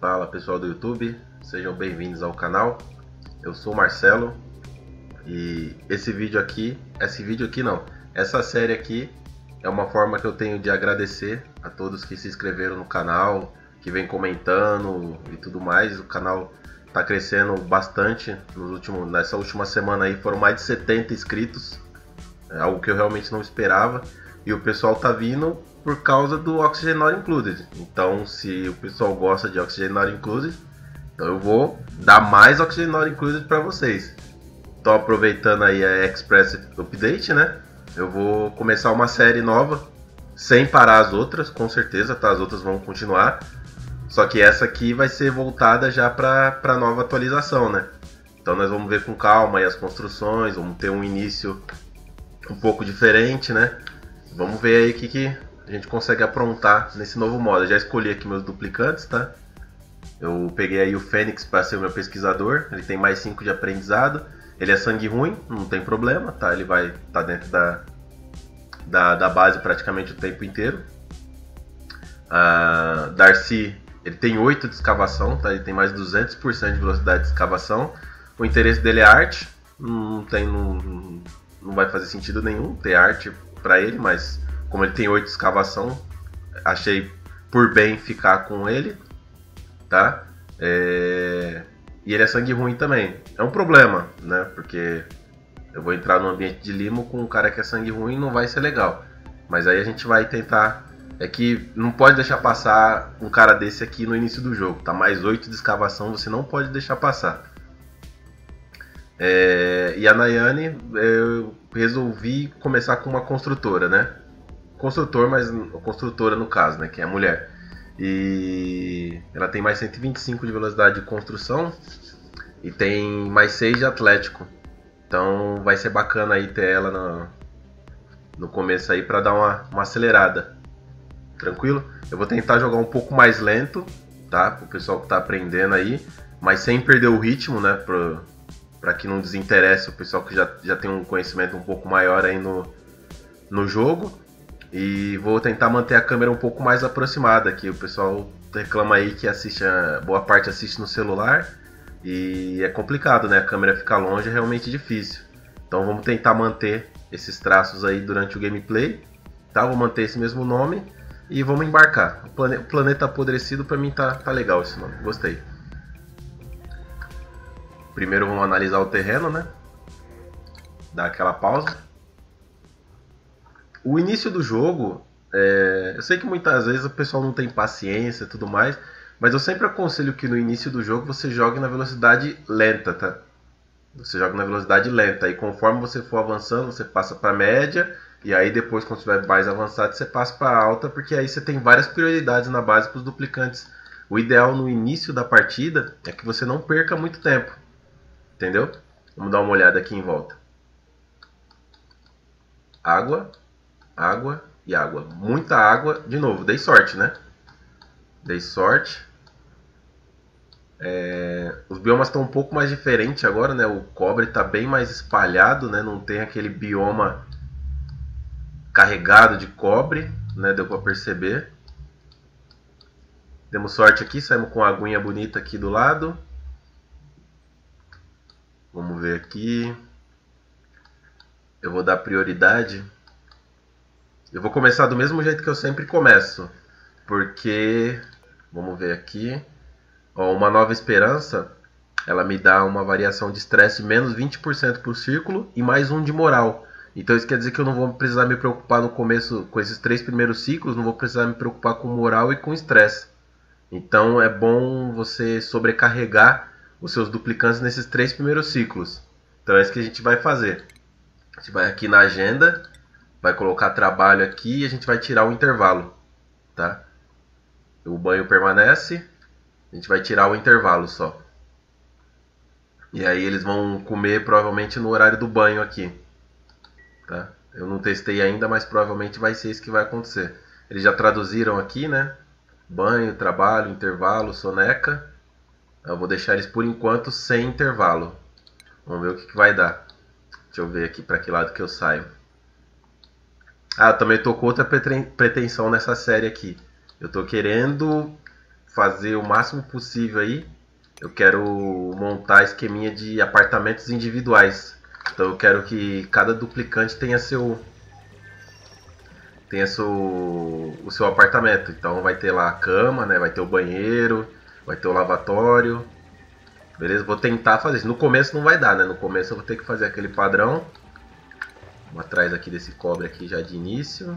Fala pessoal do YouTube, sejam bem-vindos ao canal. Eu sou o Marcelo e essa série aqui é uma forma que eu tenho de agradecer a todos que se inscreveram no canal, que vem comentando e tudo mais. O canal está crescendo bastante nessa última semana aí, foram mais de 70 inscritos, algo que eu realmente não esperava, e o pessoal tá vindo por causa do Oxygen Not Included. Então, se o pessoal gosta de Oxygen Not Included, então eu vou dar mais Oxygen Not Included para vocês. Tô aproveitando aí a Express Update, né? Eu vou começar uma série nova, sem parar as outras, com certeza, tá? As outras vão continuar. Só que essa aqui vai ser voltada já para nova atualização, né? Então nós vamos ver com calma aí as construções, vamos ter um início um pouco diferente, né? Vamos ver aí o que a gente consegue aprontar nesse novo modo. Eu já escolhi aqui meus duplicantes, tá? Eu peguei aí o Fênix para ser o meu pesquisador. Ele tem mais 5 de aprendizado. Ele é sangue ruim, não tem problema, tá? Ele vai estar dentro da base praticamente o tempo inteiro. Darcy, ele tem 8 de escavação, tá? Ele tem mais de 200% de velocidade de escavação. O interesse dele é arte. Não vai fazer sentido nenhum ter arte para ele, mas como ele tem 8 de escavação, achei por bem ficar com ele, tá? E ele é sangue ruim também. É um problema, né? Porque eu vou entrar no ambiente de limo com um cara que é sangue ruim, não vai ser legal. Mas aí a gente vai tentar. É que não pode deixar passar um cara desse aqui no início do jogo, tá? Mais 8 de escavação, você não pode deixar passar. E a Nayane, eu resolvi começar com uma construtora, né? Construtora no caso, né? Que é a mulher. E ela tem mais 125 de velocidade de construção e tem mais 6 de atlético. Então vai ser bacana aí ter ela no começo aí para dar uma acelerada. Tranquilo? Eu vou tentar jogar um pouco mais lento, tá? Pro pessoal que tá aprendendo aí, mas sem perder o ritmo, né? Para que não desinteresse o pessoal que já tem um conhecimento um pouco maior aí no jogo. E vou tentar manter a câmera um pouco mais aproximada, que o pessoal reclama aí que boa parte assiste no celular e é complicado, né? A câmera ficar longe é realmente difícil. Então vamos tentar manter esses traços aí durante o gameplay, tá? Vou manter esse mesmo nome e vamos embarcar. O Planeta Apodrecido pra mim tá legal esse nome, gostei. Primeiro vamos analisar o terreno, né? Dar aquela pausa. O início do jogo, eu sei que muitas vezes o pessoal não tem paciência e tudo mais, mas eu sempre aconselho que no início do jogo você jogue na velocidade lenta, tá? Você joga na velocidade lenta e conforme você for avançando, você passa para média e aí depois quando estiver mais avançado você passa para alta, porque aí você tem várias prioridades na base para os duplicantes. O ideal no início da partida é que você não perca muito tempo, entendeu? Vamos dar uma olhada aqui em volta. Água e água. Muita água. De novo, dei sorte, né? Dei sorte. Os biomas estão um pouco mais diferentes agora, né? O cobre está bem mais espalhado, né? Não tem aquele bioma carregado de cobre, né? Deu para perceber. Demos sorte aqui, saímos com a aguinha bonita aqui do lado. Vamos ver aqui. Eu vou dar prioridade. Eu vou começar do mesmo jeito que eu sempre começo, porque, vamos ver aqui, uma Nova Esperança, ela me dá uma variação de estresse de menos 20% para o círculo e mais 1 de moral. Então isso quer dizer que eu não vou precisar me preocupar no começo, com esses 3 primeiros ciclos, não vou precisar me preocupar com moral e com estresse. Então é bom você sobrecarregar os seus duplicantes nesses 3 primeiros ciclos. Então é isso que a gente vai fazer. A gente vai aqui na agenda, vai colocar trabalho aqui e a gente vai tirar o intervalo, tá? O banho permanece, a gente vai tirar o intervalo só. E aí eles vão comer provavelmente no horário do banho aqui, tá? Eu não testei ainda, mas provavelmente vai ser isso que vai acontecer. Eles já traduziram aqui, né? Banho, trabalho, intervalo, soneca. Eu vou deixar eles por enquanto sem intervalo. Vamos ver o que vai dar. Deixa eu ver aqui para que lado que eu saio. Também tô com outra pretensão nessa série aqui. Eu tô querendo fazer o máximo possível aí. Eu quero montar esqueminha de apartamentos individuais. Então eu quero que cada duplicante tenha o seu apartamento. Então vai ter lá a cama, né? Vai ter o banheiro, vai ter o lavatório. Beleza? Vou tentar fazer isso. No começo não vai dar, né? No começo eu vou ter que fazer aquele padrão. Vamos atrás aqui desse cobre aqui já de início.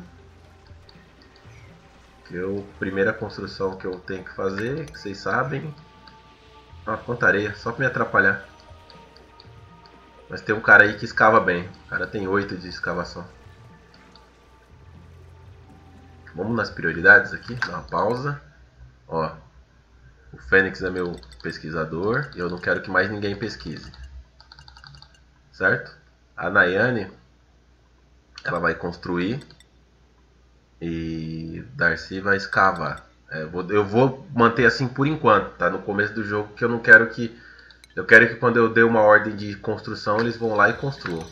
Primeira construção que eu tenho que fazer, que vocês sabem. Ah, quanta areia, só pra me atrapalhar. Mas tem um cara aí que escava bem. O cara tem 8 de escavação. Vamos nas prioridades aqui, dá uma pausa. Ó, o Fênix é meu pesquisador e eu não quero que mais ninguém pesquise. Certo? A Nayane, ela vai construir e Darcy vai escavar. Eu vou manter assim por enquanto, tá? No começo do jogo, que eu não quero que... Eu quero que quando eu dê uma ordem de construção, eles vão lá e construam.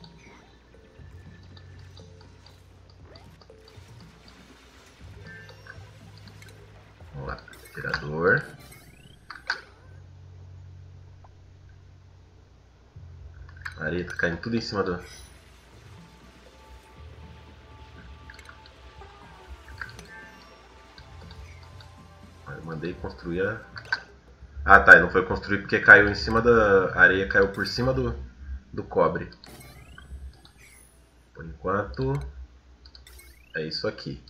Vamos lá, gerador. A areia tá caindo tudo em cima do... Eu mandei construir a... Ah tá, não foi construir porque caiu em cima da... A areia caiu por cima do cobre. Por enquanto... É isso aqui.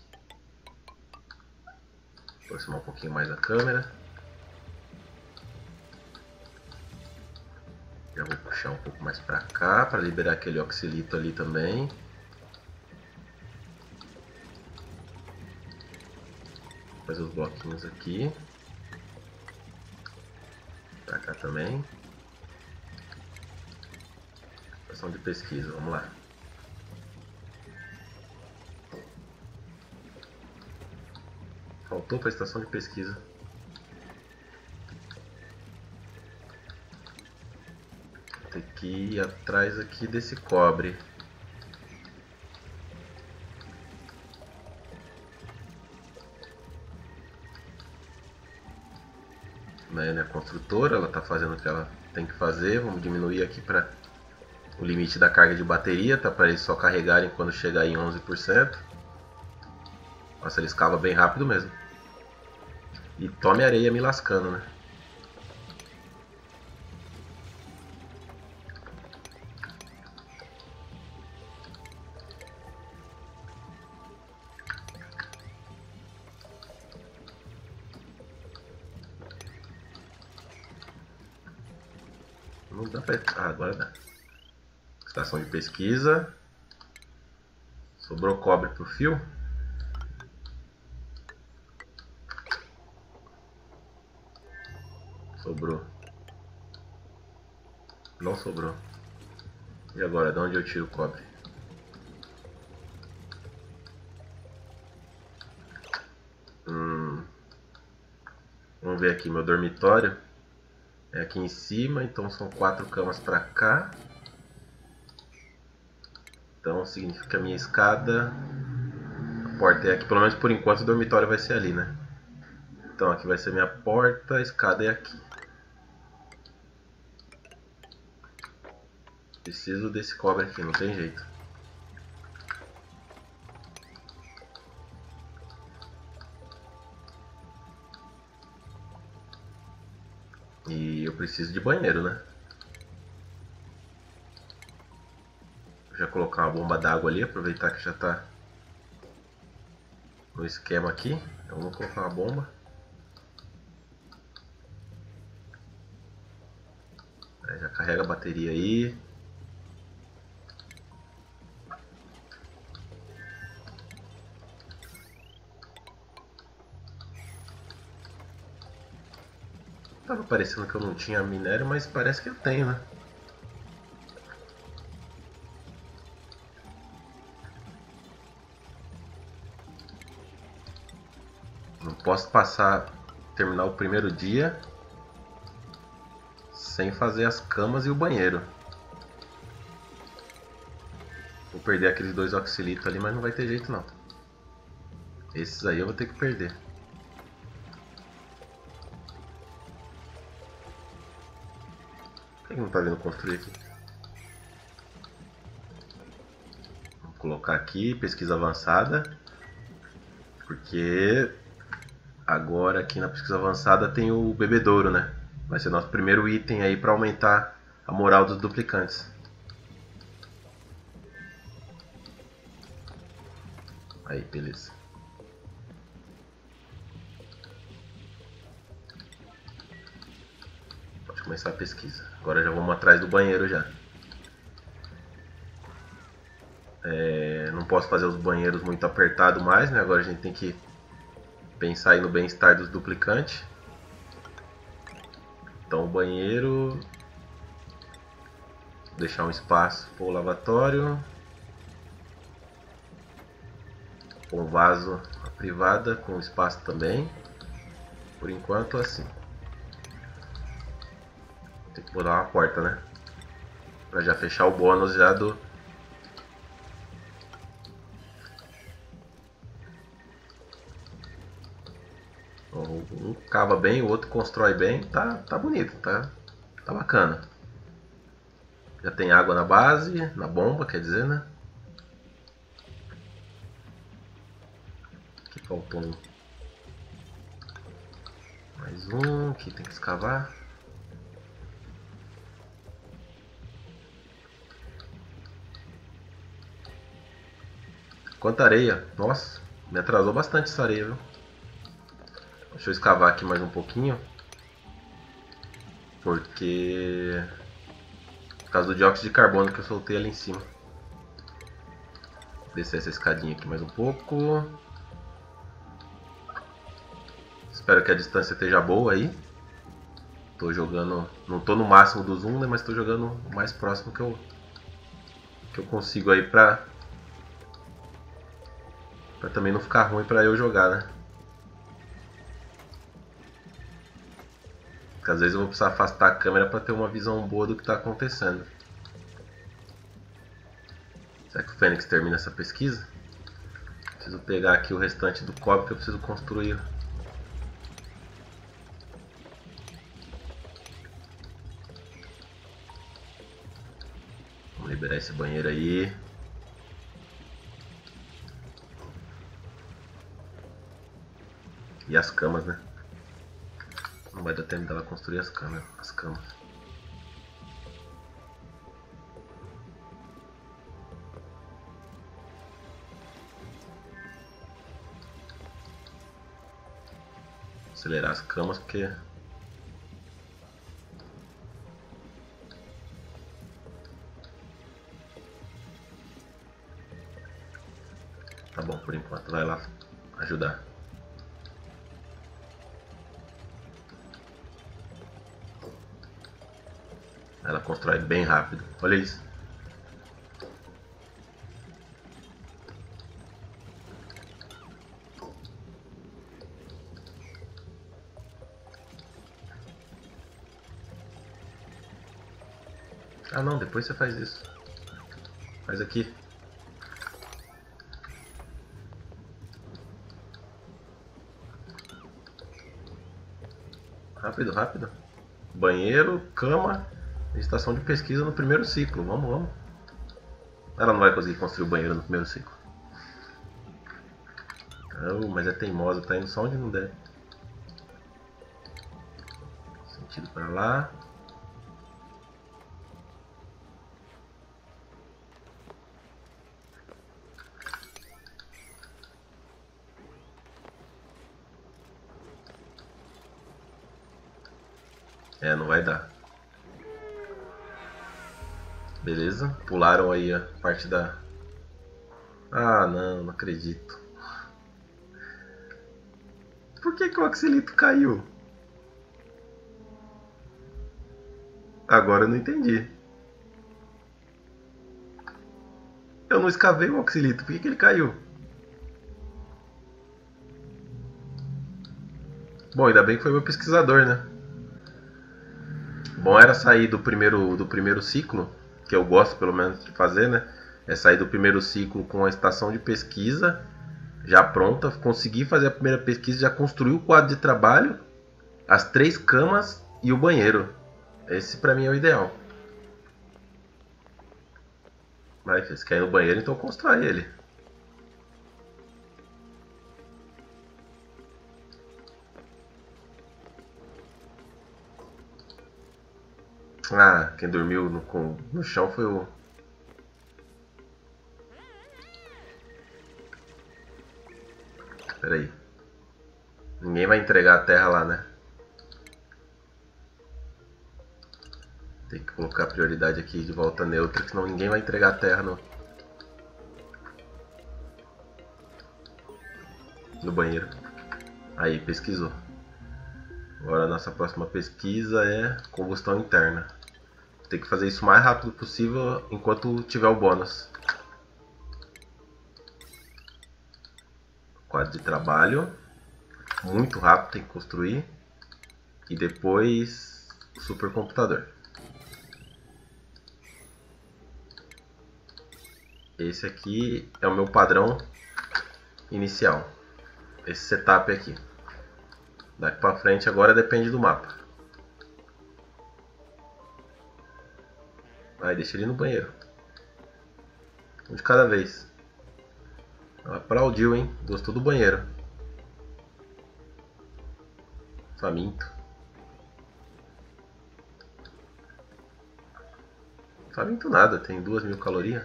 Vou aproximar um pouquinho mais a câmera. Já vou puxar um pouco mais pra cá, para liberar aquele oxilito ali também. Fazer os bloquinhos aqui. Pra cá também. Estação de pesquisa, vamos lá. Faltou para a estação de pesquisa. Vou ter que ir atrás aqui desse cobre. A construtora, ela está fazendo o que ela tem que fazer. Vamos diminuir aqui para o limite da carga de bateria, tá? Para eles só carregarem quando chegar em 11%. Nossa, ele escava bem rápido mesmo. E tome areia me lascando, né? Não dá pra... Ah, agora dá. Estação de pesquisa. Sobrou cobre pro fio. Sobrou. Não sobrou. E agora, de onde eu tiro o cobre? Vamos ver aqui, meu dormitório é aqui em cima, então são 4 camas para cá. Então significa que a minha escada, a porta é aqui, pelo menos por enquanto o dormitório vai ser ali, né? Então aqui vai ser minha porta, a escada é aqui. Preciso desse cobre aqui, não tem jeito. E eu preciso de banheiro, né? Vou já colocar uma bomba d'água ali, aproveitar que já está no esquema aqui. Então vou colocar uma bomba. Já carrega a bateria aí. Tava parecendo que eu não tinha minério, mas parece que eu tenho, né? Não posso terminar o primeiro dia sem fazer as camas e o banheiro. Vou perder aqueles 2 oxilitos ali, mas não vai ter jeito não. Esses aí eu vou ter que perder. Por que não tá vindo construir aqui? Vou colocar aqui, pesquisa avançada. Porque agora aqui na pesquisa avançada tem o bebedouro, né? Vai ser nosso primeiro item aí para aumentar a moral dos duplicantes. Aí, beleza. Pode começar a pesquisa. Agora já vamos atrás do banheiro já. Não posso fazer os banheiros muito apertados mais, né? Agora a gente tem que pensar aí no bem-estar dos duplicantes. Então o banheiro... Deixar um espaço para o lavatório. Com vaso a privada, com espaço também. Por enquanto assim. Tem que botar uma porta, né? Para já fechar o bônus já do... Um cava bem, o outro constrói bem. Tá bonito, tá bacana. Já tem água na base, na bomba, quer dizer, né? Aqui faltou um. Mais um, aqui tem que escavar. Quanta areia. Nossa, me atrasou bastante essa areia, viu? Deixa eu escavar aqui mais um pouquinho. Porque... Por causa do dióxido de carbono que eu soltei ali em cima. Vou descer essa escadinha aqui mais um pouco. Espero que a distância esteja boa aí. Tô jogando... Não tô no máximo do zoom, né? Mas tô jogando o mais próximo que eu consigo aí pra também não ficar ruim pra eu jogar, né? Porque às vezes eu vou precisar afastar a câmera para ter uma visão boa do que está acontecendo. Será que o Fênix termina essa pesquisa? Preciso pegar aqui o restante do cobre que eu preciso construir. Vamos liberar esse banheiro aí. E as camas, né? Não vai dar tempo dela construir as camas. Acelerar as camas porque... Tá bom, por enquanto. Vai lá ajudar. Ela constrói bem rápido. Olha isso. Ah não, depois você faz isso. Faz aqui. Rápido, rápido. Banheiro, cama, estação de pesquisa no primeiro ciclo. Vamos, vamos. Ela não vai conseguir construir o banheiro no primeiro ciclo. Oh, mas é teimosa, tá indo só onde não der. Sentido pra lá. É, não vai dar. Beleza, pularam aí a parte da... Ah, não acredito. Por que o Oxylito caiu? Agora eu não entendi. Eu não escavei o Oxylito, por que ele caiu? Bom, ainda bem que foi meu pesquisador, né? Bom era sair do primeiro ciclo, que eu gosto pelo menos de fazer, né? É sair do primeiro ciclo com a estação de pesquisa já pronta, conseguir fazer a primeira pesquisa, já construir o quadro de trabalho, as 3 camas e o banheiro. Esse pra mim é o ideal. Vai, filho, você quer ir no banheiro, então constrói ele. Ah, quem dormiu no chão foi o... Pera aí. Ninguém vai entregar a terra lá, né? Tem que colocar a prioridade aqui de volta neutra, senão ninguém vai entregar a terra no banheiro. Aí, pesquisou. Agora a nossa próxima pesquisa é combustão interna. Tem que fazer isso o mais rápido possível enquanto tiver o bônus. Quadro de trabalho. Muito rápido, tem que construir. E depois supercomputador. Esse aqui é o meu padrão inicial. Esse setup aqui. Daqui pra frente agora depende do mapa. Vai, deixa ele no banheiro. Um de cada vez. Aplaudiu, hein? Gostou do banheiro. Faminto. Faminto nada, tem 2.000 calorias.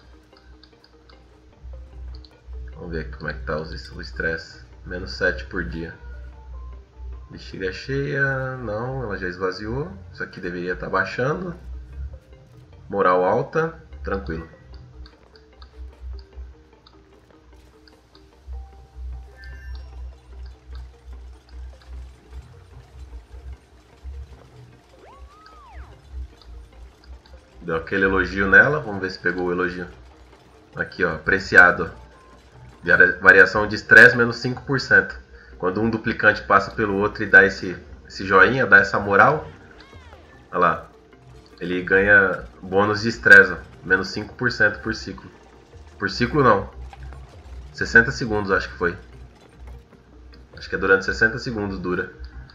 Vamos ver como é que tá o estresse. Menos 7 por dia. Bexiga cheia. Não, ela já esvaziou. Isso aqui deveria estar baixando. Moral alta. Tranquilo. Deu aquele elogio nela. Vamos ver se pegou o elogio. Aqui, ó. Apreciado. Variação de estresse menos 5%. Quando um duplicante passa pelo outro e dá esse joinha, dá essa moral. Olha lá. Ele ganha bônus de estresse. Menos 5% por ciclo. Por ciclo não. 60 segundos acho que foi. Acho que é durante 60 segundos dura.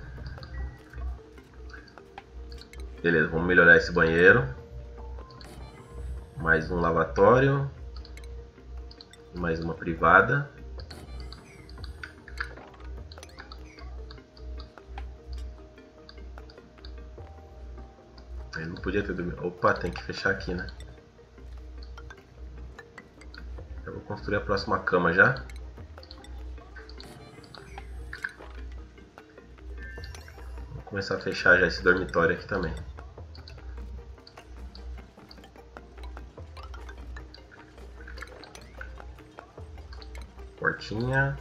Beleza, vamos melhorar esse banheiro. Mais um lavatório. Mais uma privada. Ele não podia ter dormido. Opa, tem que fechar aqui, né? Eu vou construir a próxima cama já. Vou começar a fechar já esse dormitório aqui também. Portinha.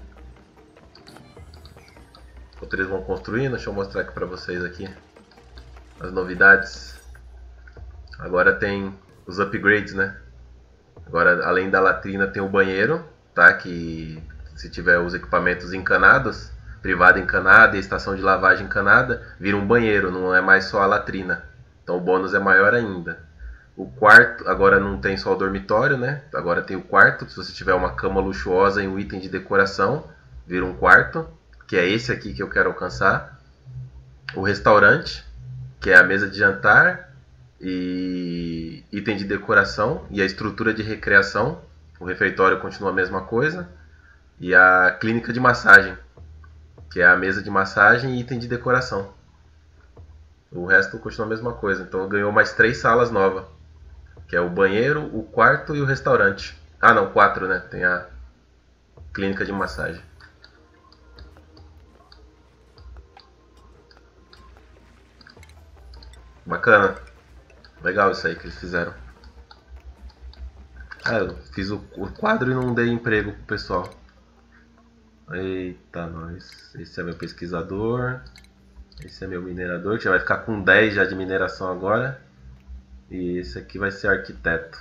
Enquanto eles vão construindo, deixa eu mostrar aqui pra vocês aqui as novidades. Agora tem os upgrades, né? Agora, além da latrina, tem o banheiro, tá? Que se tiver os equipamentos encanados, privada encanada e estação de lavagem encanada, vira um banheiro, não é mais só a latrina. Então o bônus é maior ainda. O quarto, agora não tem só o dormitório, né? Agora tem o quarto. Se você tiver uma cama luxuosa e um item de decoração, vira um quarto, que é esse aqui que eu quero alcançar. O restaurante, que é a mesa de jantar e item de decoração e a estrutura de recreação. O refeitório continua a mesma coisa. E a clínica de massagem, que é a mesa de massagem e item de decoração. O resto continua a mesma coisa. Então ganhou mais 3 salas novas, que é o banheiro, o quarto e o restaurante. Ah não, 4, né? Tem a clínica de massagem. Bacana. Legal isso aí que eles fizeram. Ah, eu fiz o quadro e não dei emprego pro pessoal. Eita, nós. Esse é meu pesquisador. Esse é meu minerador, que já vai ficar com 10 já de mineração agora. E esse aqui vai ser arquiteto.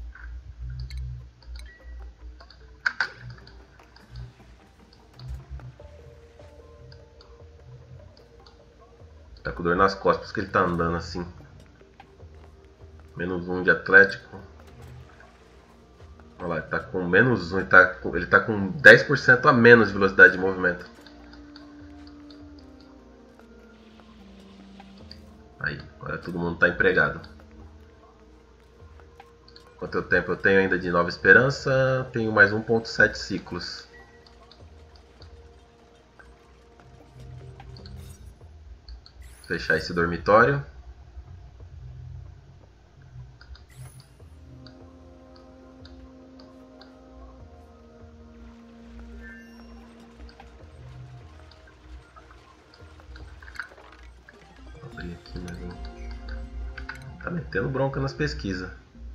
Tá com dor nas costas, por isso que ele tá andando assim. Menos 1 de atlético. Olha lá, ele tá com menos 1, ele tá com 10% a menos de velocidade de movimento. Aí, agora todo mundo tá empregado. Quanto tempo eu tenho ainda de Nova Esperança? Tenho mais 1.7 ciclos. Fechar esse dormitório. Vou abrir aqui mais um. Tá metendo bronca nas pesquisas.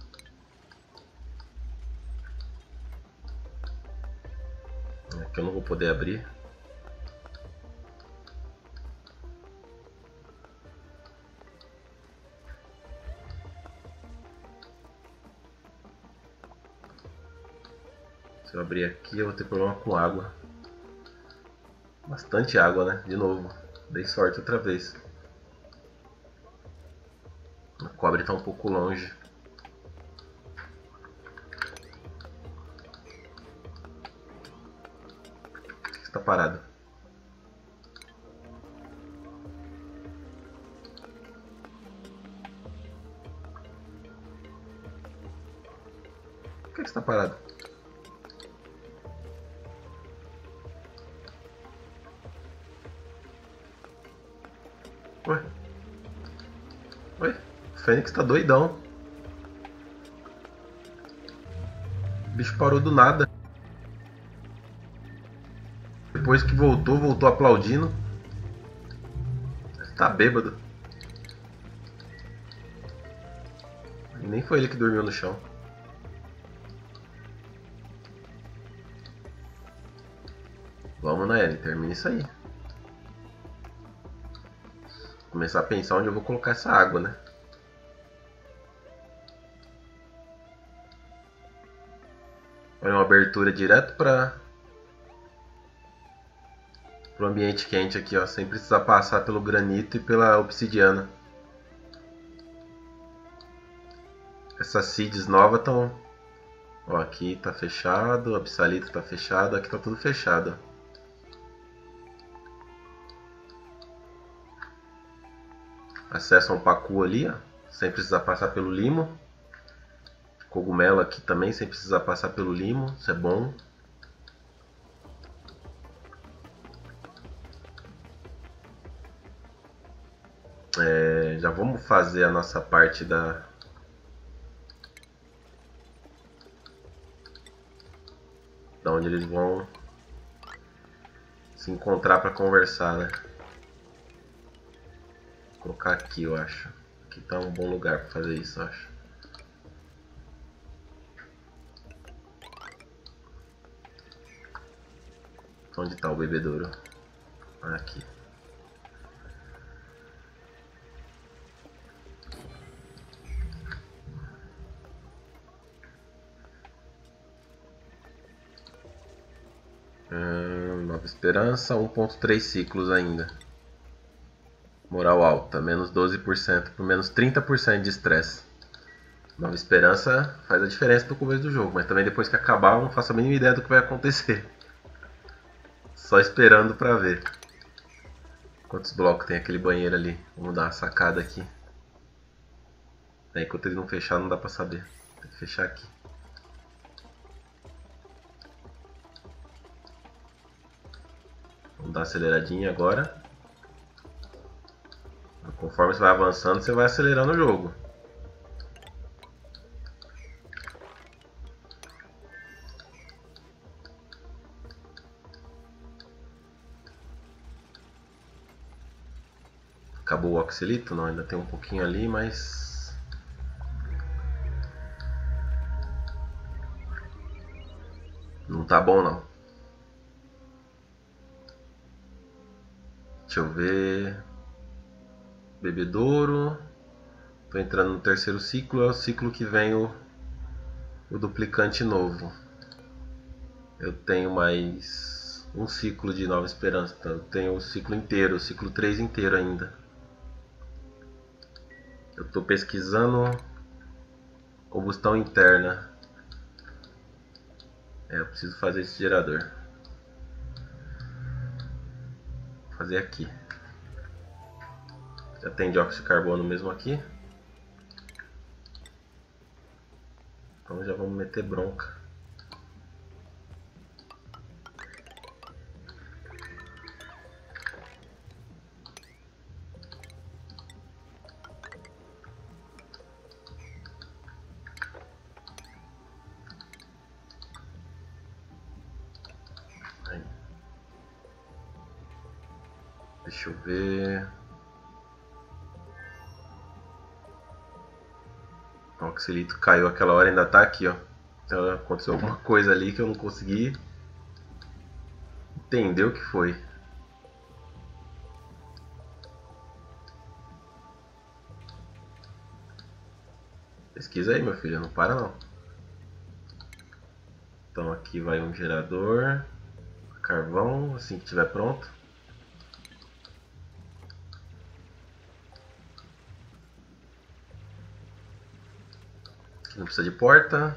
Aqui eu não vou poder abrir. Se eu abrir aqui eu vou ter problema com água. Bastante água, né? De novo. Dei sorte outra vez. O cobre está um pouco longe. Por que está parado? Por que está parado? Ué? Oi? O Fênix tá doidão. O bicho parou do nada. Depois que voltou aplaudindo. Tá bêbado. E nem foi ele que dormiu no chão. Vamos, Naeli, termina isso aí. Vou começar a pensar onde eu vou colocar essa água, né? Olha, uma abertura direto para o ambiente quente aqui, ó, sem precisar passar pelo granito e pela obsidiana. Essas seeds novas estão... Ó, aqui tá fechado, o absalito tá fechado, aqui tá tudo fechado. Acesso a um pacu ali, ó, sem precisar passar pelo limo. Cogumelo aqui também, sem precisar passar pelo limo, isso é bom. Já vamos fazer a nossa parte da onde eles vão se encontrar para conversar, né? Vou colocar aqui, eu acho. Aqui tá um bom lugar para fazer isso, eu acho. Onde tá o bebedouro? Aqui. Nova Esperança, 1.3 ciclos ainda. Moral alta, menos 12% por menos 30% de estresse. Nova Esperança faz a diferença pro começo do jogo, mas também depois que acabar eu não faço a mínima ideia do que vai acontecer. Só esperando pra ver. Quantos blocos tem aquele banheiro ali? Vamos dar uma sacada aqui. Enquanto ele não fechar não dá pra saber. Tem que fechar aqui. Vamos dar uma aceleradinha agora. Conforme você vai avançando, você vai acelerando o jogo. Acabou o oxalito? Não, ainda tem um pouquinho ali, mas... não tá bom não. Deixa eu ver... Bebedouro... Tô entrando no terceiro ciclo, é o ciclo que vem o duplicante novo. Eu tenho mais um ciclo de Nova Esperança, então eu tenho o ciclo inteiro, o ciclo 3 inteiro ainda. Eu tô pesquisando combustão interna. Eu preciso fazer esse gerador. Vou fazer aqui. Já tem dióxido de carbono mesmo aqui. Então já vamos meter bronca. Aí. Deixa eu ver. O Oxelito caiu aquela hora, ainda tá aqui, ó. Então aconteceu alguma coisa ali que eu não consegui entender o que foi. Pesquisa aí, meu filho, não para não. Então aqui vai um gerador, carvão, assim que estiver pronto. Aqui não precisa de porta.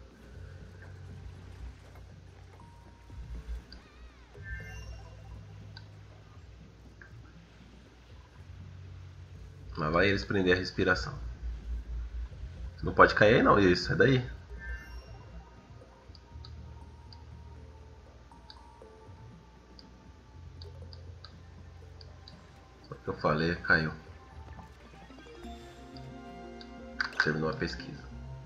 Lá vai eles prender a respiração. Não pode cair aí não, isso, é daí. Só que eu falei, caiu. Terminou a pesquisa.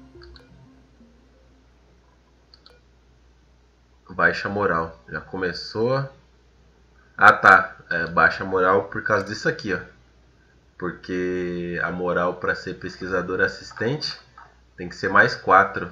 Baixa moral, já começou. Ah tá, baixa moral por causa disso aqui, ó. Porque a moral para ser pesquisador assistente tem que ser mais 4.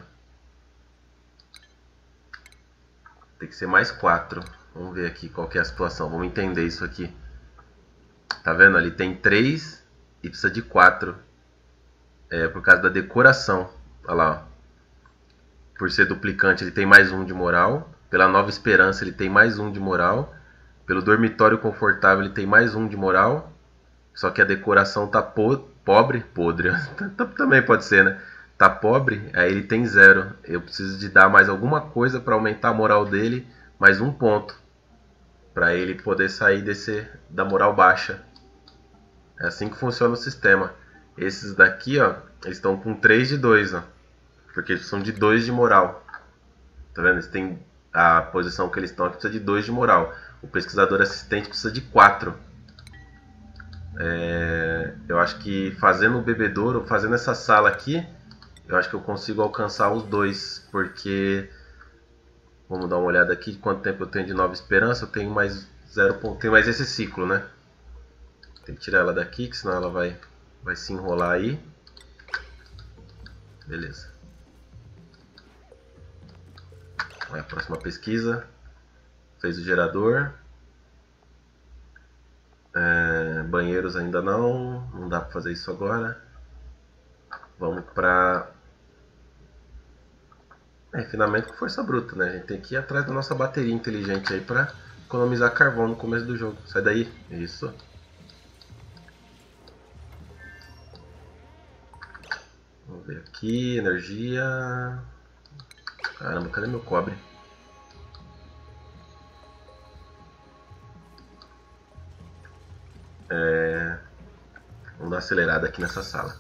Tem que ser mais 4. Vamos ver aqui qual que é a situação. Vamos entender isso aqui. Tá vendo? Ali tem 3 e precisa de 4. É por causa da decoração. Olha lá, ó. Por ser duplicante ele tem mais 1 de moral. Pela Nova Esperança ele tem mais 1 de moral. Pelo dormitório confortável ele tem mais 1 de moral. Só que a decoração tá pobre. Podre. Também pode ser, né? Tá pobre, aí ele tem 0. Eu preciso de dar mais alguma coisa para aumentar a moral dele, mais 1 ponto. Para ele poder sair da moral baixa. É assim que funciona o sistema. Esses daqui, ó, eles estão com 3 de 2, ó. Porque eles são de 2 de moral. Tá vendo? Eles têm a posição que eles estão aqui, precisa de 2 de moral. O pesquisador assistente precisa de 4. Eu acho que fazendo o bebedouro, fazendo essa sala aqui, eu acho que eu consigo alcançar os 2, porque vamos dar uma olhada aqui quanto tempo eu tenho de Nova Esperança. Eu tenho mais 0. Tenho mais esse ciclo, né? Tem que tirar ela daqui, que senão ela vai se enrolar aí. Beleza. Vai a próxima pesquisa. Fez o gerador. Banheiros ainda não dá para fazer isso agora. Vamos para refinamento com força bruta, né? A gente tem que ir atrás da nossa bateria inteligente aí para economizar carvão no começo do jogo. Sai daí, isso. Vamos ver aqui, energia. Caramba, cadê meu cobre? Vamos dar uma acelerada aqui nessa sala.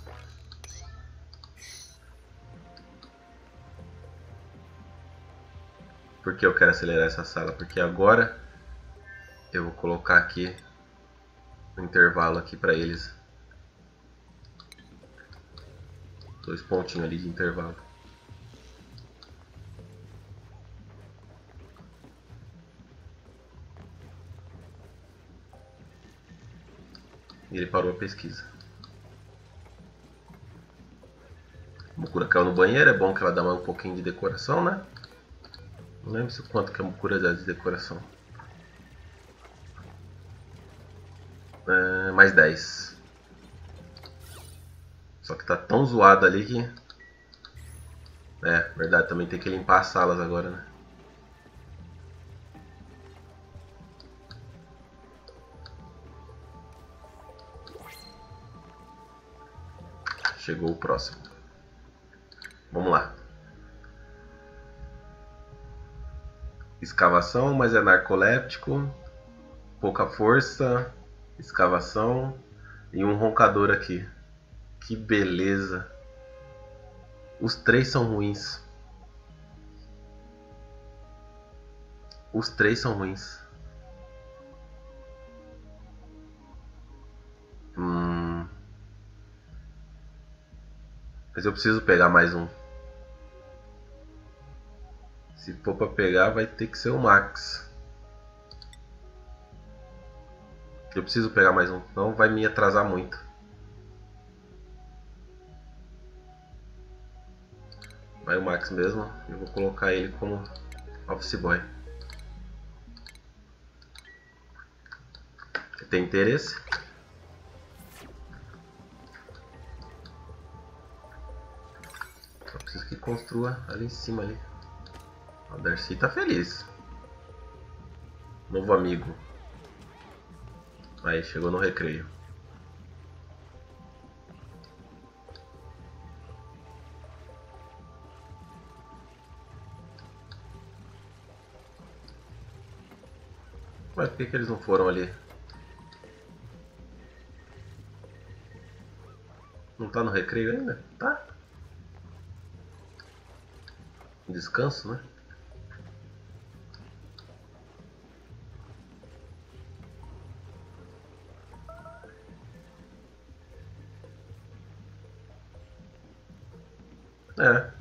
Por que eu quero acelerar essa sala? Porque agora eu vou colocar aqui um intervalo aqui para eles. 2 pontinhos ali de intervalo. E ele parou a pesquisa. A Mukura caiu no banheiro, é bom que ela dá mais um pouquinho de decoração, né? Não lembro se quanto que a Mukura dá de decoração. Mais 10. Só que tá tão zoado ali que... verdade, também tem que limpar as salas agora, né? Chegou o próximo. Vamos lá. Escavação, mas é narcoléptico. Pouca força. Escavação. E um roncador aqui. Que beleza. Os três são ruins. Os três são ruins. Mas eu preciso pegar mais um. Se for pra pegar, vai ter que ser o Max. Eu preciso pegar mais um, senão vai me atrasar muito. Vai o Max mesmo, eu vou colocar ele como office boy. Tem interesse? Só preciso que construa ali em cima ali. O Darcy tá feliz. Novo amigo. Aí, chegou no recreio. Mas por que eles não foram ali? Não tá no recreio ainda? Tá. Descanso, né? É.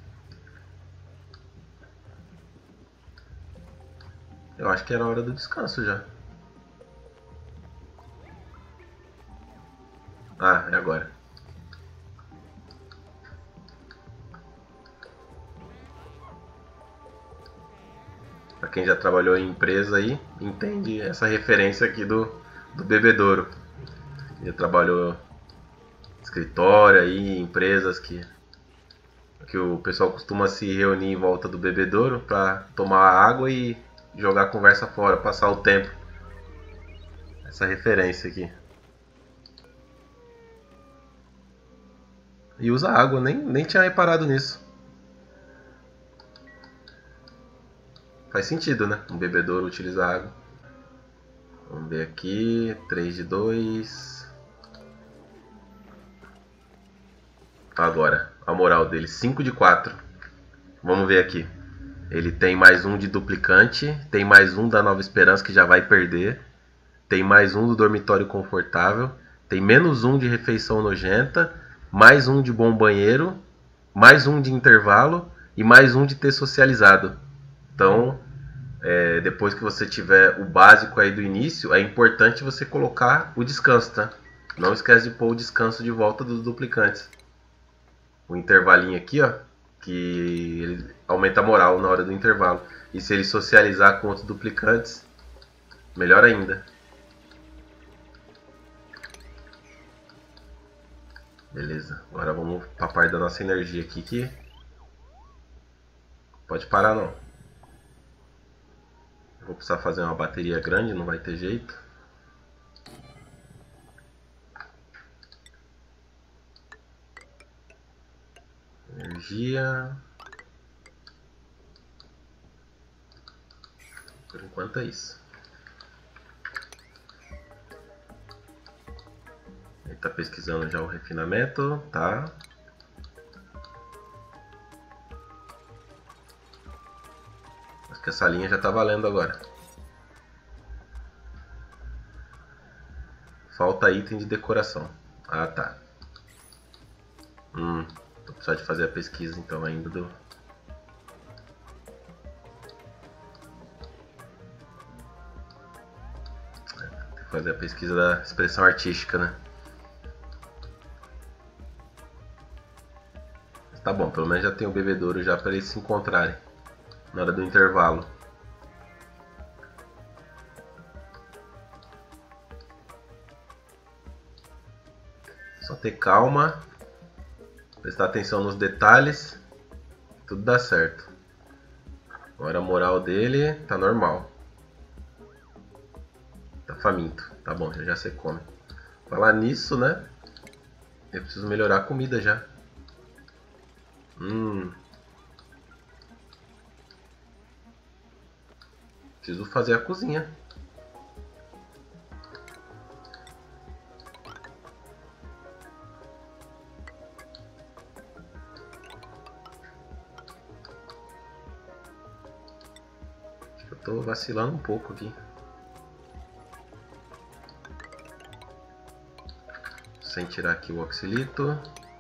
Eu acho que era a hora do descanso já. Ah, é agora. Pra quem já trabalhou em empresa aí, entende essa referência aqui do bebedouro. Já trabalhou em escritório aí, empresas que o pessoal costuma se reunir em volta do bebedouro para tomar água e jogar a conversa fora, passar o tempo. Essa referência aqui. E usa água, nem tinha reparado nisso. Faz sentido, né? Um bebedouro utiliza água. Vamos ver aqui. 3 de 2. Agora, a moral dele. 5 de 4. Vamos ver aqui. Ele tem mais um de duplicante. Tem mais um da Nova Esperança que já vai perder. Tem mais um do dormitório confortável. Tem menos um de refeição nojenta. Mais um de bom banheiro. Mais um de intervalo. E mais um de ter socializado. Então, depois que você tiver o básico aí do início, é importante você colocar o descanso, tá? Não esquece de pôr o descanso de volta dos duplicantes. O intervalinho aqui, ó, que ele aumenta a moral na hora do intervalo. E se ele socializar com outros duplicantes, melhor ainda. Beleza, agora vamos para a parte da nossa energia aqui que pode parar não. Vou precisar fazer uma bateria grande, não vai ter jeito. Energia. Por enquanto é isso. Ele está pesquisando já o refinamento, tá? Acho que essa linha já está valendo agora. Falta item de decoração. Ah, tá. Vou precisar de fazer a pesquisa então ainda do... Tem que fazer a pesquisa da expressão artística, né? Mas tá bom, pelo menos já tem o bebedouro já para eles se encontrarem na hora do intervalo. Só ter calma, prestar atenção nos detalhes, tudo dá certo. Agora a moral dele tá normal. Tá faminto, tá bom, já você come. Falar nisso, né? Eu preciso melhorar a comida já. Preciso fazer a cozinha. tô vacilando um pouco aqui. Sem tirar aqui o oxilito.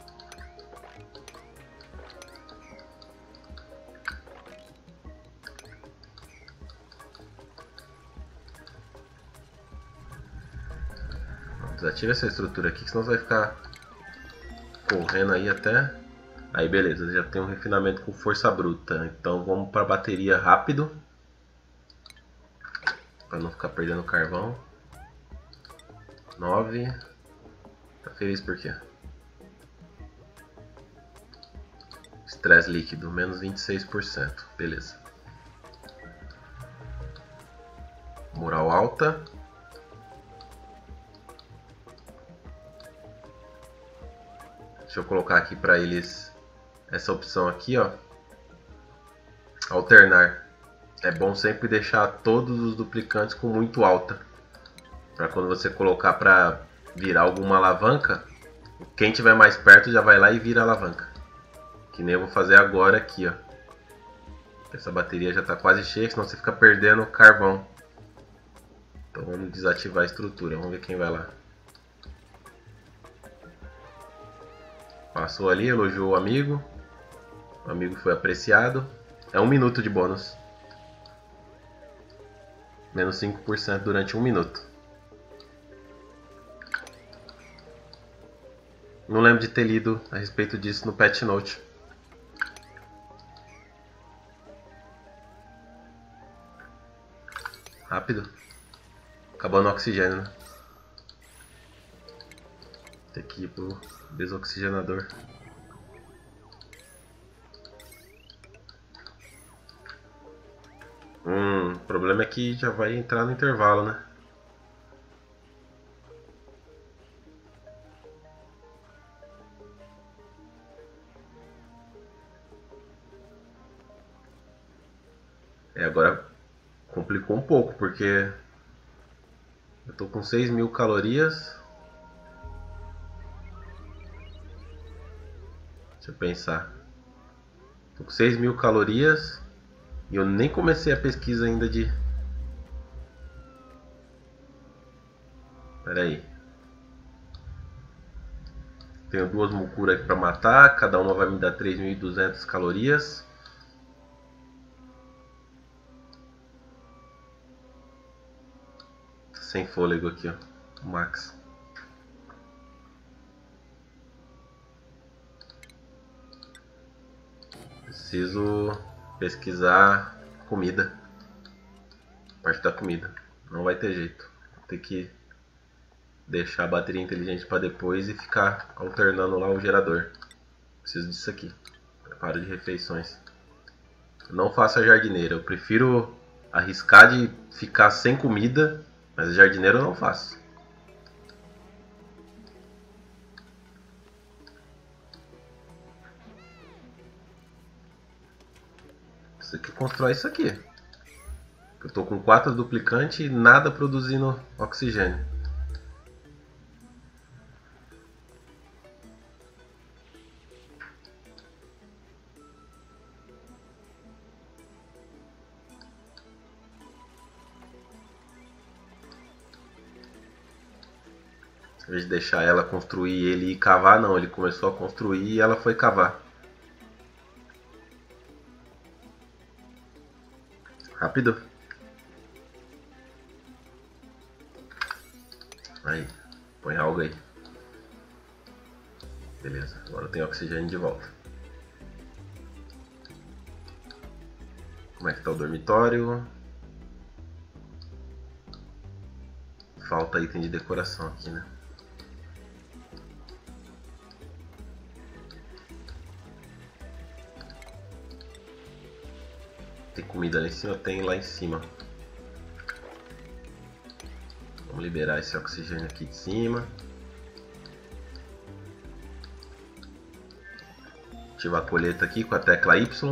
Desativa essa estrutura aqui, que senão você vai ficar correndo aí até... Aí beleza, já tem um refinamento com força bruta. Então vamos para a bateria rápido. Para não ficar perdendo carvão. 9. Tá feliz por quê? Estresse líquido, menos 26%. Beleza. Moral alta. Deixa eu colocar aqui para eles essa opção aqui, ó. Alternar. É bom sempre deixar todos os duplicantes com muito alta. Para quando você colocar para virar alguma alavanca, quem tiver mais perto já vai lá e vira a alavanca. Que nem eu vou fazer agora aqui, ó. Essa bateria já está quase cheia, senão você fica perdendo carvão. Então vamos desativar a estrutura. Vamos ver quem vai lá. Passou ali, elogiou o amigo. O amigo foi apreciado. É 1 minuto de bônus. Menos 5% durante 1 minuto. Não lembro de ter lido a respeito disso no Patch Note. Rápido. Acabando o oxigênio, né? Tem que ir pro desoxigenador. O problema é que já vai entrar no intervalo, né? Agora complicou um pouco, porque eu tô com 6.000 calorias. Deixa eu pensar. Tô com 6.000 calorias e eu nem comecei a pesquisa ainda de... Pera aí. Tenho 2 Mukura aqui para matar, cada uma vai me dar 3.200 calorias. Sem fôlego aqui, ó, max. Preciso pesquisar comida. Parte da comida. Não vai ter jeito. Vou ter que deixar a bateria inteligente para depois e ficar alternando lá o gerador. Preciso disso aqui. Preparo de refeições. Não faço a jardineira. Eu prefiro arriscar de ficar sem comida, mas a jardineira eu não faço. Você que constrói isso aqui. Eu tô com 4 duplicantes e nada produzindo oxigênio. Em vez de deixar ela construir ele e cavar, não. Ele começou a construir e ela foi cavar. Rápido. Aí, põe algo aí. Beleza, agora tem oxigênio de volta. Como é que tá o dormitório? Falta item de decoração aqui, né? Tem comida lá em cima? Tem lá em cima. Vamos liberar esse oxigênio aqui de cima. Ativar a colheita aqui com a tecla Y.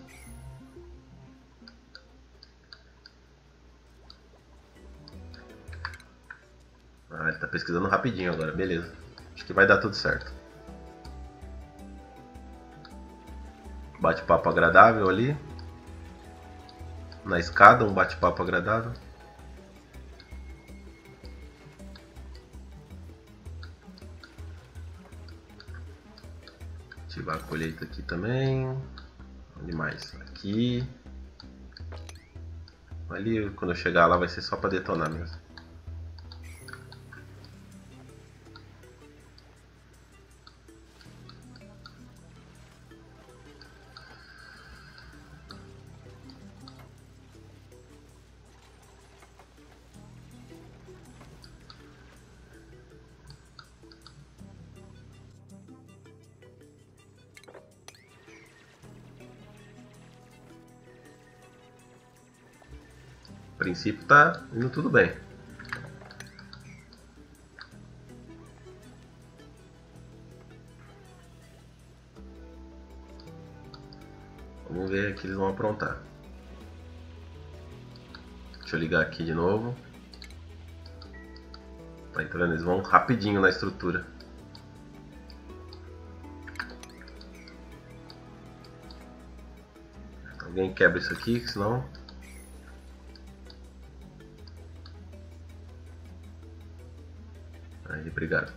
Ah, ele tá pesquisando rapidinho agora, beleza. Acho que vai dar tudo certo. Bate-papo agradável ali. na escada, um bate-papo agradável. Ativar a colheita aqui também. Onde mais? Aqui. Ali, quando eu chegar lá, vai ser só para detonar mesmo. A princípio tá indo tudo bem. Vamos ver o que eles vão aprontar. Deixa eu ligar aqui de novo. Tá entrando, eles vão rapidinho na estrutura. Alguém quebra isso aqui, senão... Aí, obrigado.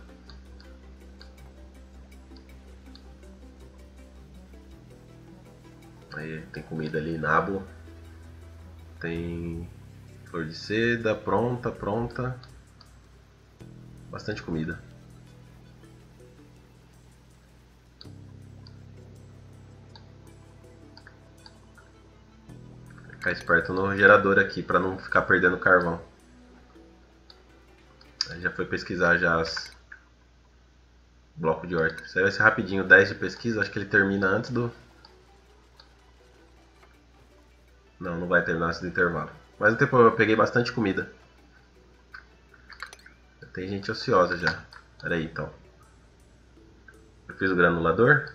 Aí, tem comida ali, nabo. Tem flor de seda, pronta. Bastante comida. Ficar esperto no gerador aqui para não ficar perdendo carvão. Aí já foi pesquisar já as bloco de horta. Isso aí vai ser rapidinho, 10 de pesquisa. Acho que ele termina antes do... Não vai terminar antes do intervalo. Mas no tempo eu peguei bastante comida. Tem gente ociosa já. Pera aí então. Eu fiz o granulador.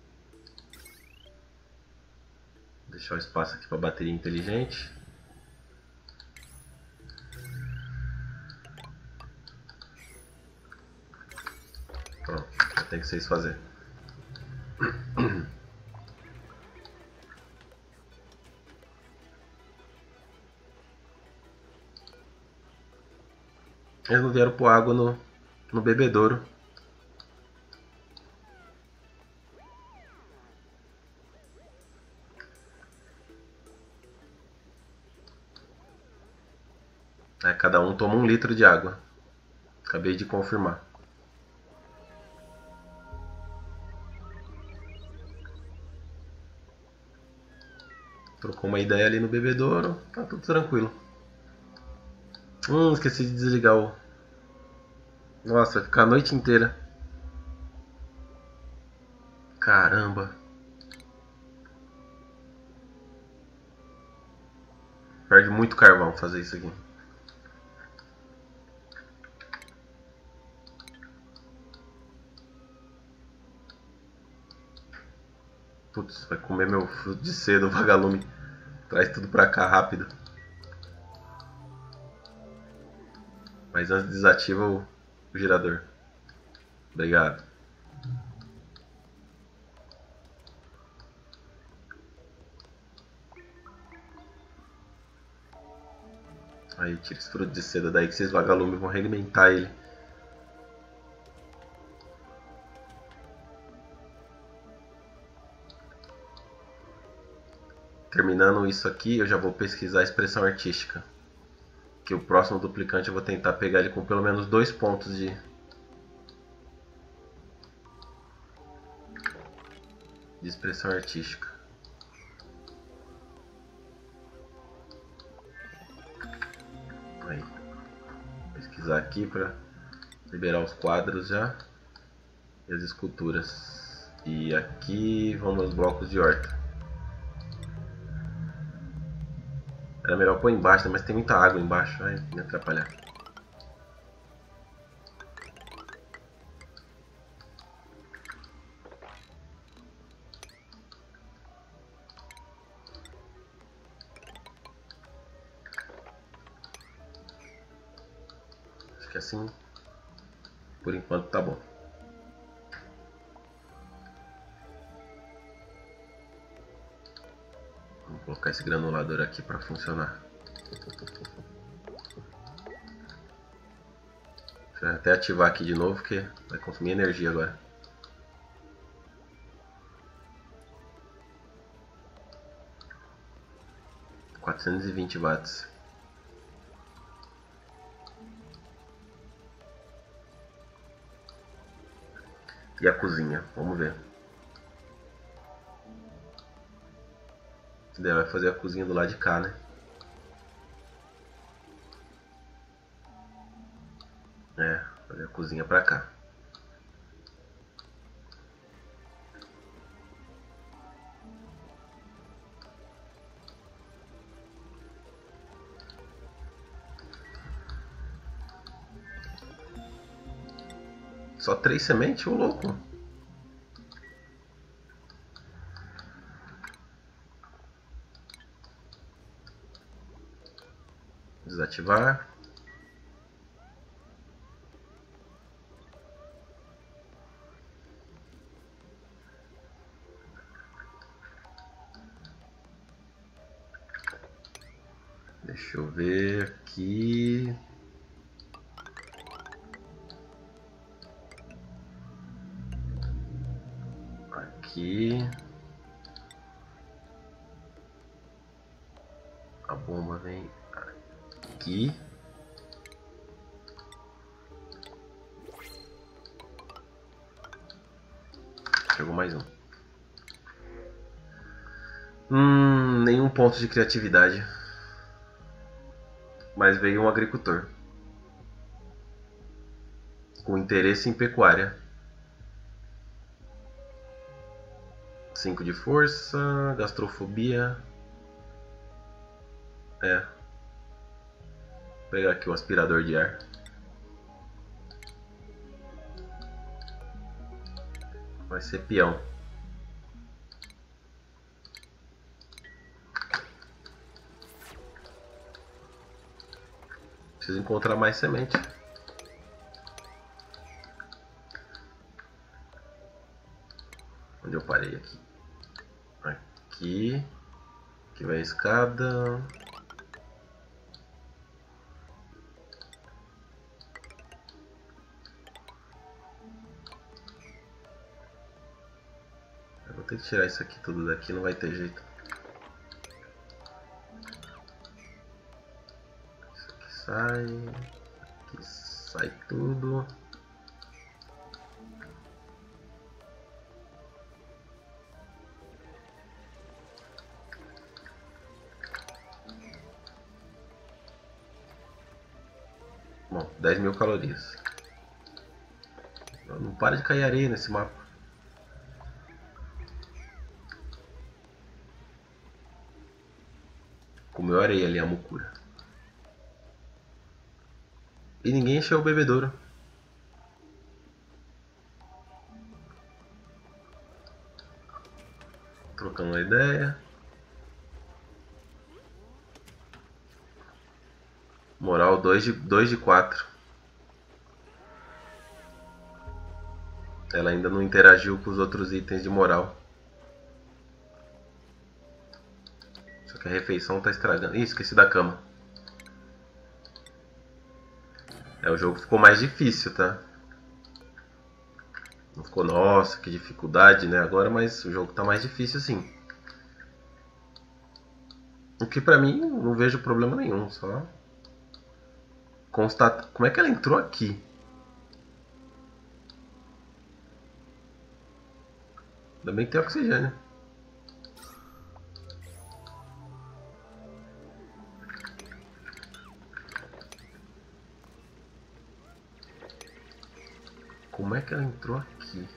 Vou deixar o espaço aqui para bateria inteligente. Pronto, tem que vocês fazer. Eles não vieram pôr água no bebedouro. Cada um toma 1 litro de água. Acabei de confirmar. Trocou uma ideia ali no bebedouro. Tá tudo tranquilo. Esqueci de desligar o... Nossa, vai ficar a noite inteira. Caramba. Perde muito carvão fazer isso aqui. Putz, vai comer meu fruto de seda, o vagalume. Traz tudo pra cá rápido. Mas antes desativa o gerador. Obrigado. Aí tira esse fruto de seda daí que esses vagalumes vão regimentar ele. Terminando isso aqui, eu já vou pesquisar a expressão artística. Que o próximo duplicante eu vou tentar pegar ele com pelo menos 2 pontos de expressão artística. Aí, vou pesquisar aqui para liberar os quadros já e as esculturas. E aqui vamos aos blocos de horta. Era melhor pôr embaixo, né? Mas tem muita água embaixo, vai me atrapalhar. Acho que assim, por enquanto tá bom. Vamos colocar colocar esse granulador aqui para funcionar. Deixa eu até ativar aqui de novo, porque vai consumir energia agora. $420 watts. E a cozinha? Vamos ver. Vai fazer a cozinha do lado de cá, né? É, fazer a cozinha pra cá. Só 3 sementes, ô louco. Desativar. Deixa eu ver aqui. Aqui. A bomba vem aqui. Chegou mais um. Nenhum ponto de criatividade. Mas veio um agricultor com interesse em pecuária. 5 de força, gastrofobia. É. Vou pegar aqui o aspirador de ar. Vai ser peão. Preciso encontrar mais semente. Onde eu parei aqui? Aqui. Aqui vai a escada. Eu vou ter que tirar isso aqui tudo daqui, não vai ter jeito. Isso aqui sai. Aqui sai tudo. Bom, 10.000 calorias. Não para de cair areia nesse mapa. Comeu areia ali, a mucura. E ninguém encheu o bebedouro. Trocando uma ideia. Moral 2 de 4. Ela ainda não interagiu com os outros itens de moral. Só que a refeição tá estragando. Ih, esqueci da cama. O jogo ficou mais difícil, tá? Não ficou, nossa, que dificuldade, né? Agora, mas o jogo tá mais difícil sim. O que pra mim não vejo problema nenhum, só constata. Como é que ela entrou aqui? Ainda bem que tem oxigênio. Como é que ela entrou aqui?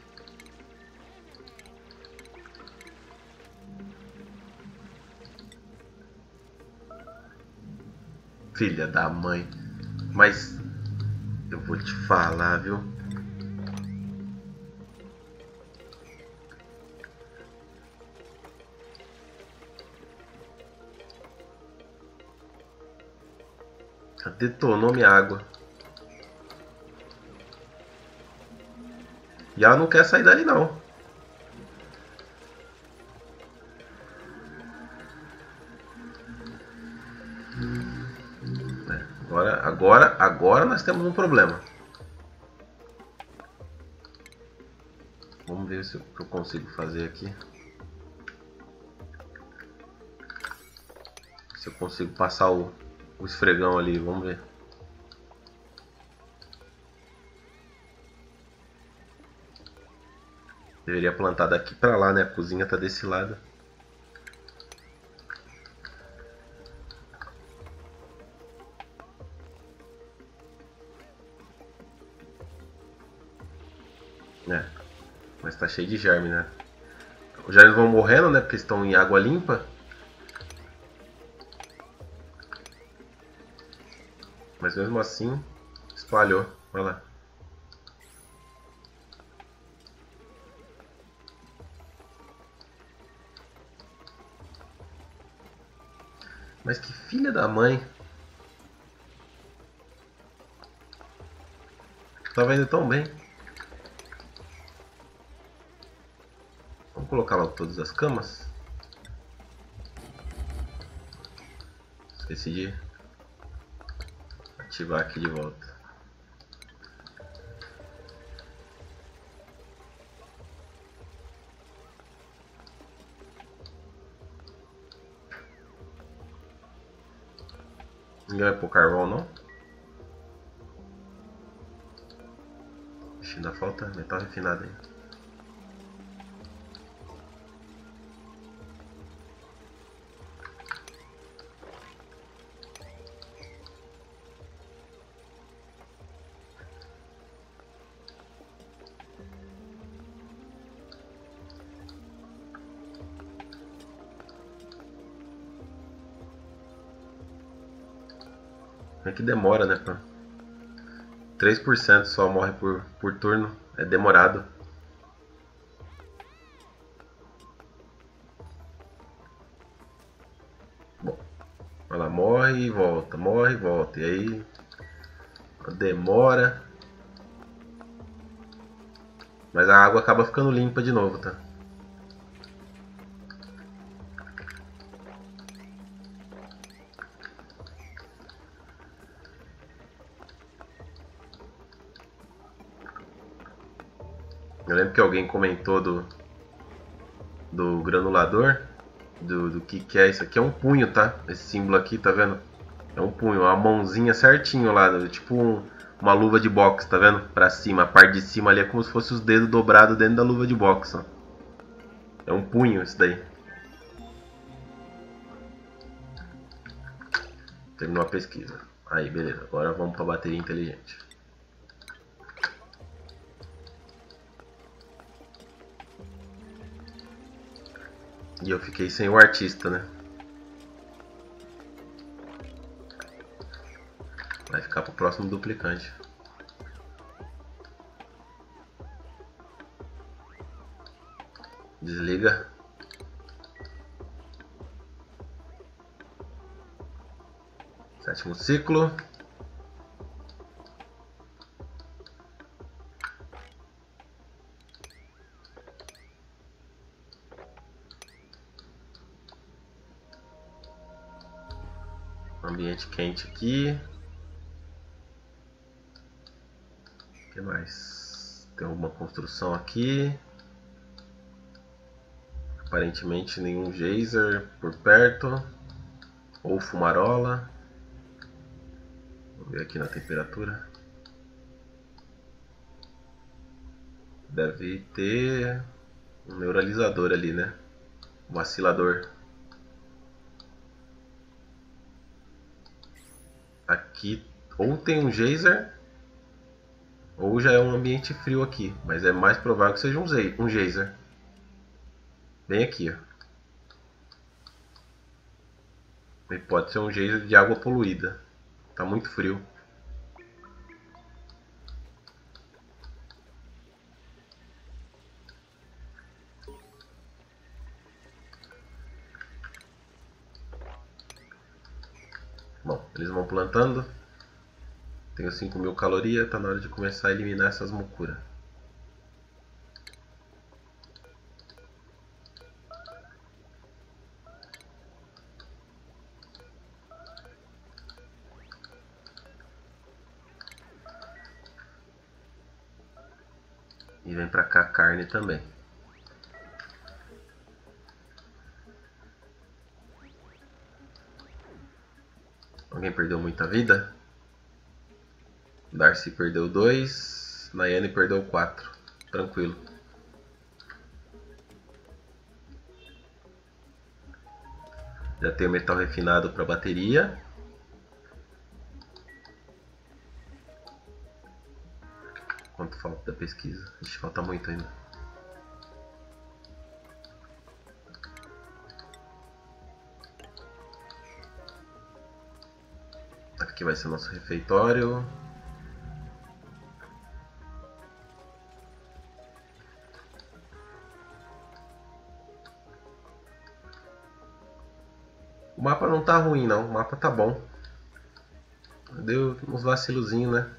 Filha da mãe. Mas eu vou te falar, viu? Detonou minha água. E ela não quer sair dali, não. Agora nós temos um problema. Vamos ver se eu consigo fazer aqui. Se eu consigo passar o esfregão ali, vamos ver. Deveria plantar daqui pra lá, né? A cozinha tá desse lado. É, mas tá cheio de germe, né? Os germes vão morrendo, né? Porque estão em água limpa. Mas mesmo assim, espalhou. Olha lá. Mas que filha da mãe. Tava indo tão bem. Vamos colocar logo todas as camas. Esqueci de ativar aqui de volta. Ninguém vai pôr carvão, não? Ixi, ainda falta metal refinado aí. É que demora, né? 3% só morre por turno. É demorado. Bom, ela morre e volta, morre e volta. E aí demora. Mas a água acaba ficando limpa de novo, tá? Eu lembro que alguém comentou do granulador, do que é isso aqui. É um punho, tá? Esse símbolo aqui, tá vendo? É um punho, uma mãozinha certinho lá, tipo uma luva de boxe, tá vendo? Pra cima, a parte de cima ali é como se fosse os dedos dobrados dentro da luva de boxe, ó. É um punho isso daí. Terminou a pesquisa. Aí, beleza. Agora vamos pra bateria inteligente. E eu fiquei sem o artista, né? Vai ficar pro próximo duplicante. Desliga. Sétimo ciclo. Ambiente quente aqui. O que mais? Tem alguma construção aqui. Aparentemente nenhum geyser por perto. Ou fumarola. Vou ver aqui na temperatura. Deve ter um neuralizador ali, né? Um oscilador. Aqui ou tem um geyser ou já é um ambiente frio aqui. Mas é mais provável que seja um geyser. Bem aqui, ó. E pode ser um geyser de água poluída. Tá muito frio. Bom, eles vão plantando. Tenho 5.000 calorias, tá na hora de começar a eliminar essas mucuras. E vem pra cá carne também. Alguém perdeu muita vida? Darcy perdeu 2. Nayane perdeu 4. Tranquilo. Já tem o metal refinado para bateria. Quanto falta da pesquisa? Ixi, falta muito ainda. Aqui vai ser nosso refeitório. O mapa não tá ruim não, o mapa tá bom. Deu uns vacilozinhos, né?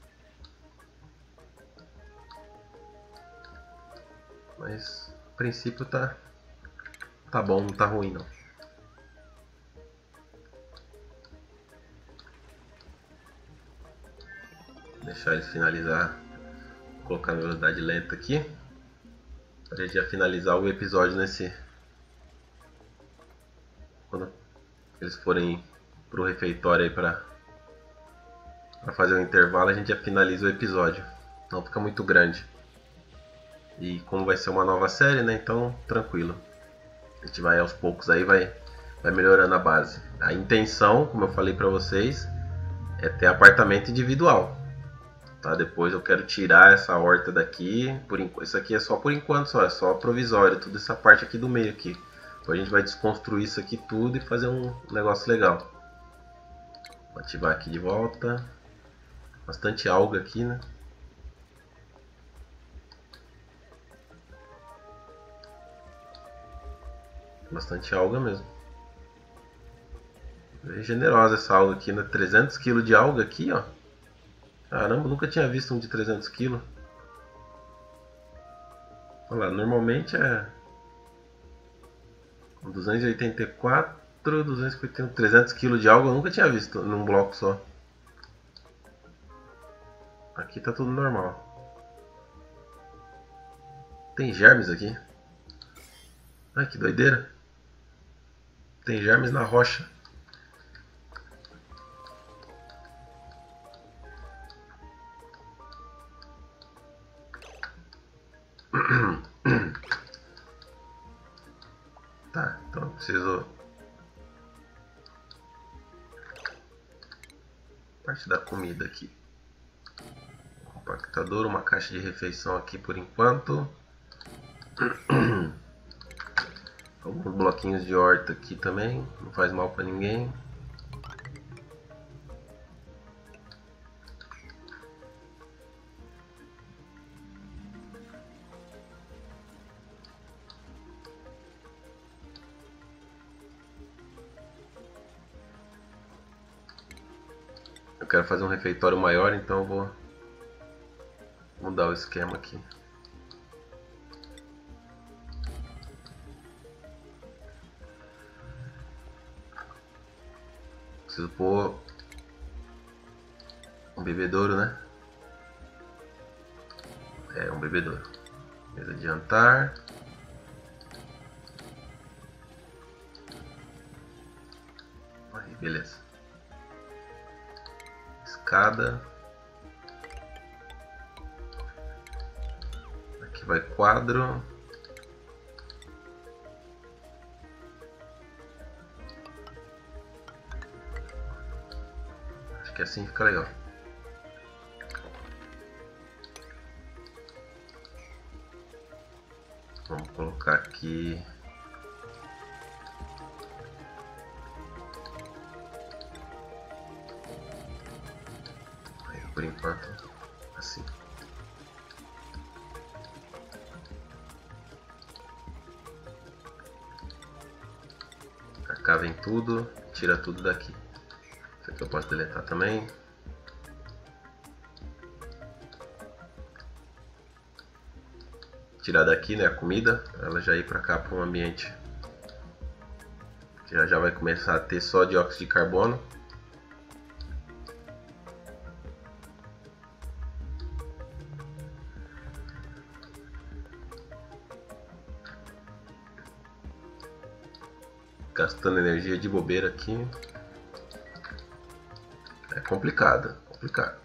Mas a princípio tá bom, não tá ruim não. Deixar ele finalizar. Vou colocar a velocidade lenta aqui. Para gente já finalizar o episódio nesse. Quando eles forem pro refeitório aí para fazer um intervalo, a gente já finaliza o episódio. Não fica muito grande. E como vai ser uma nova série, né? Então tranquilo. A gente vai aos poucos aí, vai melhorando a base. A intenção, como eu falei para vocês, é ter apartamento individual. Tá? Depois eu quero tirar essa horta daqui. Isso aqui é só por enquanto, é só provisório. Toda essa parte aqui do meio aqui. Depois a gente vai desconstruir isso aqui tudo e fazer um negócio legal. Vou ativar aqui de volta. Bastante alga aqui, né? Bastante alga mesmo. É generosa essa alga aqui, né? 300 kg de alga aqui, ó. Caramba, nunca tinha visto um de 300 kg. Olha lá, normalmente é 284, 251, 300 kg de alga eu nunca tinha visto num bloco só. Aqui tá tudo normal. Tem germes aqui. Ai, que doideira. Tem germes na rocha. Tá, então eu preciso... parte da comida aqui. Compactador, uma caixa de refeição aqui por enquanto. Alguns bloquinhos de horta aqui também, não faz mal para ninguém. Eu quero fazer um refeitório maior, então eu vou mudar o esquema aqui. Preciso pôr um bebedouro, né? É, um bebedouro. Mesa de jantar. Aí, beleza. Escada. Aqui vai quadro. Acho que assim fica legal. Vamos colocar aqui. Aí, por enquanto, assim. Cá vem tudo, tira tudo daqui. Isso aqui eu posso deletar também. Tirar daqui, né, a comida, ela já ir para cá para um ambiente que já vai começar a ter só dióxido de carbono. Gastando energia de bobeira aqui. É complicado, complicado.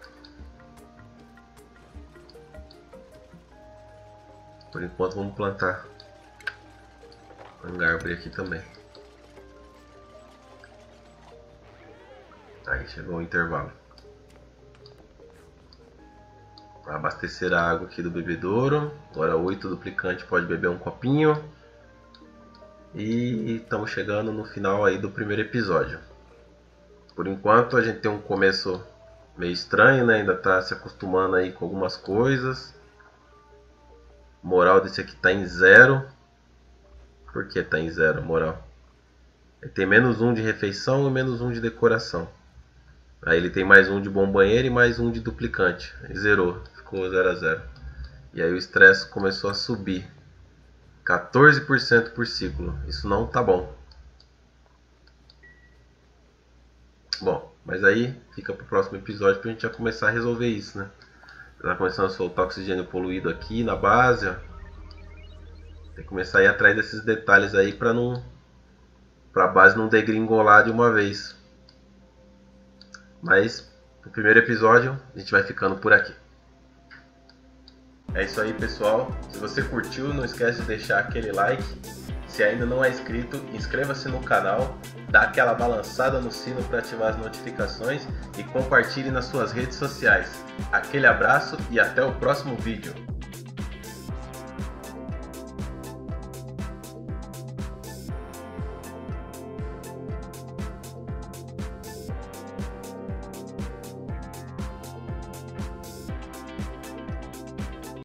Por enquanto vamos plantar uma árvore aqui também. Aí chegou o intervalo. Abastecer a água aqui do bebedouro. Agora 8 duplicante pode beber um copinho. E estamos chegando no final aí do primeiro episódio. Por enquanto a gente tem um começo meio estranho, né? Ainda está se acostumando aí com algumas coisas. Moral desse aqui está em 0. Por que está em 0 moral? Ele tem menos 1 de refeição e menos 1 de decoração. Aí ele tem mais 1 de bom banheiro e mais 1 de duplicante. Ele zerou, ficou 0 a 0. E aí o estresse começou a subir. 14% por ciclo. Isso não tá bom. Bom, mas aí fica pro próximo episódio pra gente já começar a resolver isso, né? Tá começando a soltar oxigênio poluído aqui na base, ó. Tem que começar a ir atrás desses detalhes aí pra base não degringolar de uma vez. Mas no primeiro episódio a gente vai ficando por aqui. É isso aí, pessoal. Se você curtiu, não esquece de deixar aquele like. Se ainda não é inscrito, inscreva-se no canal, dá aquela balançada no sino para ativar as notificações e compartilhe nas suas redes sociais. Aquele abraço e até o próximo vídeo.